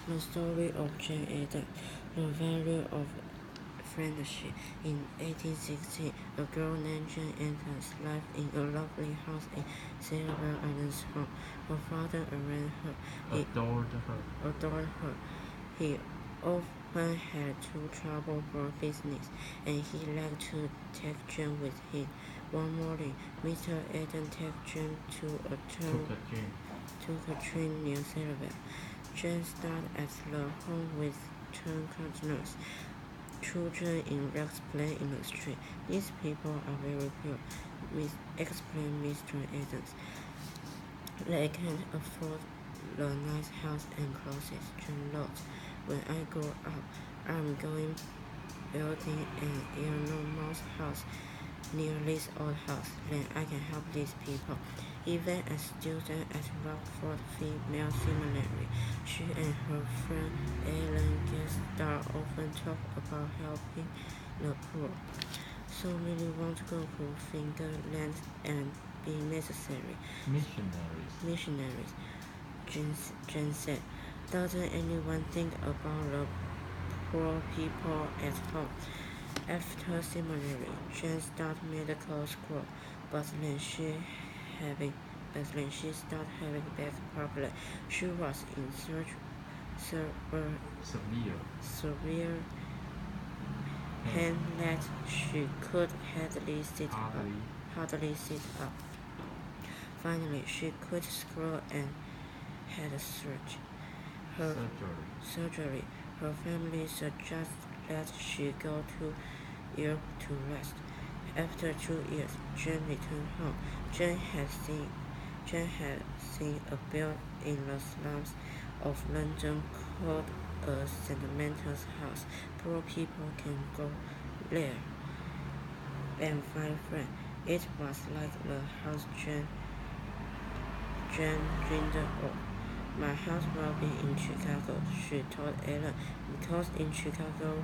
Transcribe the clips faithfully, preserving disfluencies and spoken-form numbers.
The story of Jane Eyre, the value of friendship. In eighteen sixty, a girl named Jane Eyre lived in a lovely house in Cerebral Island's home. Her father arranged her. He Adored her. adored her. He often had to travel for business, and he liked to take Jane with him. One morning, Mister Eden took Jane to a Took town a train. took a train near Cerebral. Jane started at the home with two customers. Children in rags play in the street. These people are very poor, Miss explained Mister Adams. They can't afford the nice house and clothes. Jane thought, when I grow up, I'm going building an enormous house near this old house. Then I can help these people. Even a student at Rockford Female Seminary, she and her friend Ellen Gaster often talk about helping the poor. So many want to go to Fingerland and be necessary Missionaries. missionaries, Jen, Jen said. Doesn't anyone think about the poor people at home? After seminary, Jen started medical school, but then she having but then she started having back problems. She was in such severe, Severe. severe pain that she could hardly sit up. Hardly. Hardly sit up. Finally, she quit school and had a surgery. Her Surgery. surgery. Her family suggested that she go to Europe to rest. After two years, Jane returned home. Jane had seen Jane had seen a building in the slums of London called a sentimental house. Poor people can go there and find friends. It was like the house Jane Jane dreamed of. My house will be in Chicago, she told Ellen, because in Chicago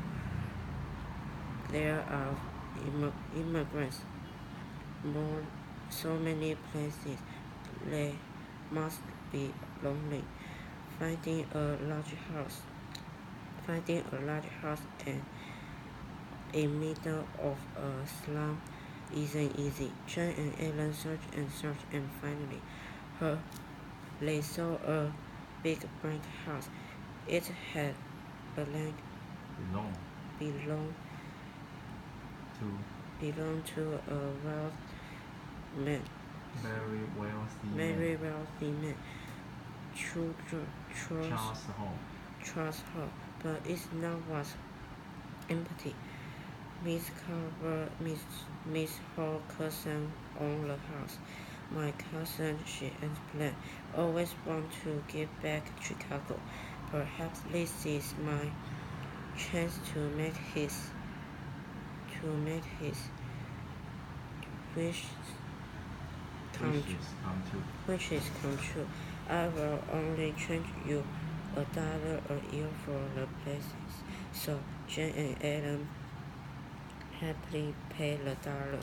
there are imm- immigrants. More, so many places. They must be lonely. Finding a large house, finding a large house and in middle of a slum isn't easy. Jane and Ellen searched and searched, and finally, her they saw a big brick house. It had belonged Belong belonged to belonged to a wealthy man, very wealthy very man. wealthy man. Children trust Charles Hall. trust her, but it now was empty. Miss Carver, Miss Miss her cousin owned the house. My cousin, she explained, always want to get back to Chicago. Perhaps this is my chance to make his to make his wish come true. Wishes come true. Wishes come true. I will only charge you a dollar a year for the places. So Jane and Ellen happily paid the dollar.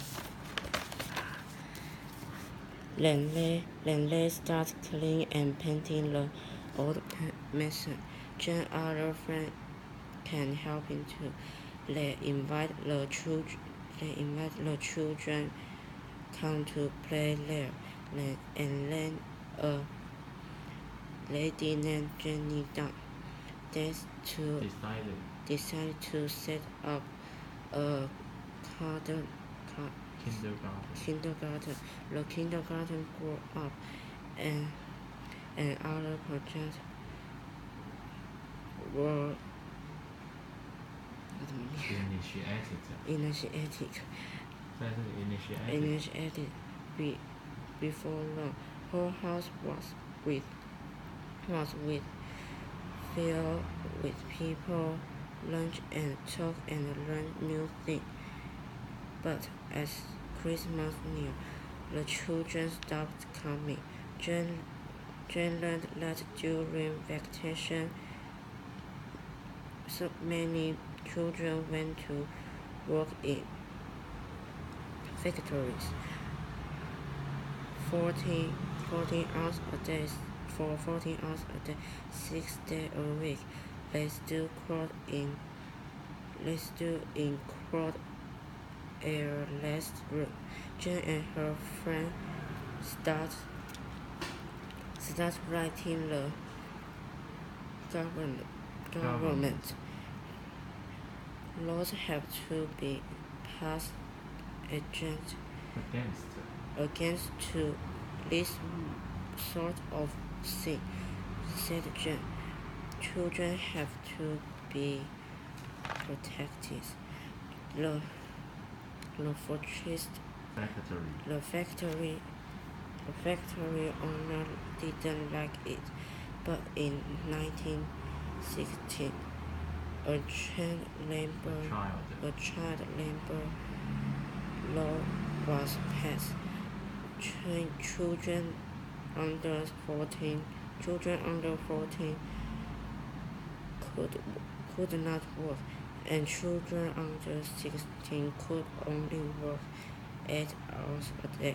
Then they, then they start cleaning and painting the old mansion. Jane's other friend can help him too. They invite the children. They invite the children come to play there. Then, and then a lady named Jenny Dunn That's to Decided. decide to set up a garden, ca- Kindergarten. kindergarten. The kindergarten grew up, and and other projects were Initiated. initiated. 在这里 initiated. Initiated be, before long. Her house was with was with filled with people, lunch and talk and learn new things. But as Christmas neared, the children stopped coming. Jane, Jane learned that during vacation, so many children went to work in factories. Forty, forty hours a day for fourteen hours a day, six days a week. They still crawled in. They still in crawled airless room. Jane and her friend start start writing the government government. Laws have to be passed against Against. against to this sort of thing, said Jane. Children have to be protected. The the fortress, Factory. the factory, the factory owner didn't like it, but in nineteen sixteen, a child labor, Child. a child labor law was passed. Ch- children under fourteen, children under fourteen could could not work, and children under sixteen could only work eight hours a day.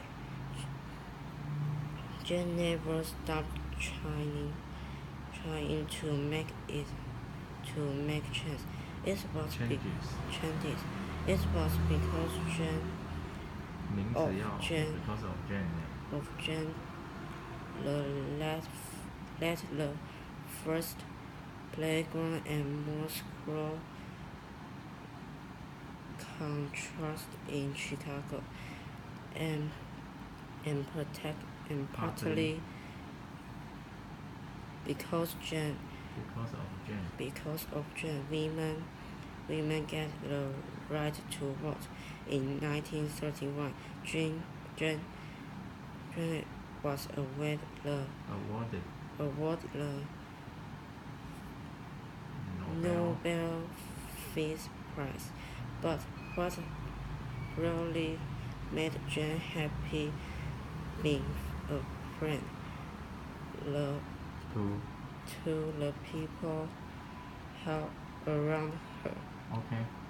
Jane never stopped trying, trying to make it, to make change. It was be- Changes. changes. It was because Jane 名 of 词要 Jane because of Jane. of Jane the let let the first playground and more school contrast in Chicago, and and protect and partly because Jane Because of Jane. because of Jane women women get the right to vote. In nineteen thirty-one, Jane Jane Jane was awarded the Awarded award the Nobel. Nobel Peace Prize. But what really made Jane happy being a friend the, to to the people help around her. okay.